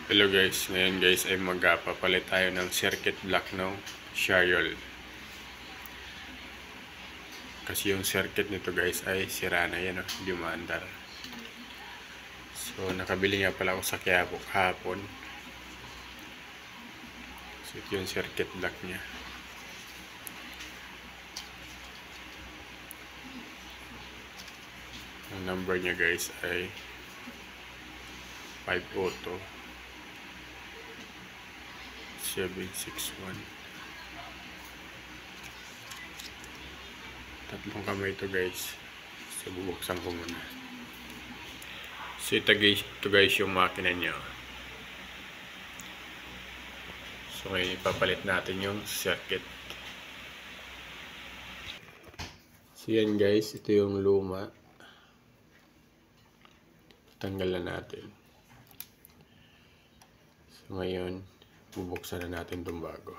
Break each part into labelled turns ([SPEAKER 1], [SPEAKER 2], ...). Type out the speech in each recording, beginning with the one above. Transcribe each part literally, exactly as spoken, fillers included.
[SPEAKER 1] Hello guys, ngayon guys ay magpapalit tayo ng circuit block ng Shariol. Kasi yung circuit nito guys ay sira na yan, oh, hindi umaandar. So nakabili nga pala ako sa Quiapo kahapon. So ito yung circuit block niya. Ang number niya guys ay five oh two seven six one. Tatlong kamay ito guys. So bubuksan ko muna. So ito guys, ito guys yung makina niya. So ngayon ipapalit natin yung circuit. So yan guys, ito yung luma. Tanggalan natin. So ngayon, bubuksan na natin itong bago.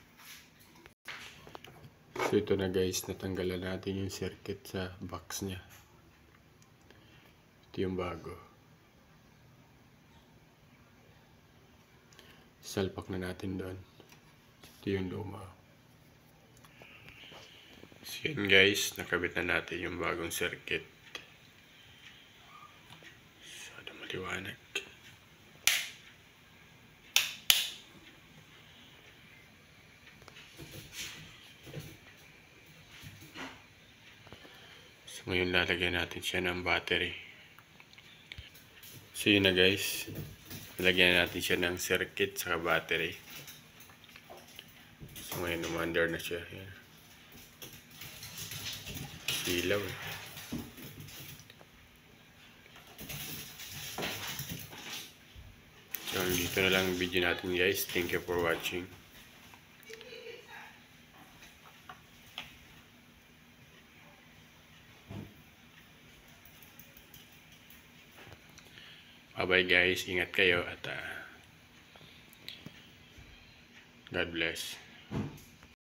[SPEAKER 1] So ito na guys, natanggalan natin yung circuit sa box niya. Ito yung bago. Salpak na natin doon. Ito yung luma. So yan guys, nakabit na natin yung bagong circuit. So ada maliwanag. So ngayon lalagyan natin siya ng battery. So yun na guys, lalagyan natin siya ng circuit saka battery. So ngayon umandar na siya. Yan. Ilaw eh. So dito na lang ang video natin guys. Thank you for watching. Bye bye guys. Ingat kayo at uh, God bless.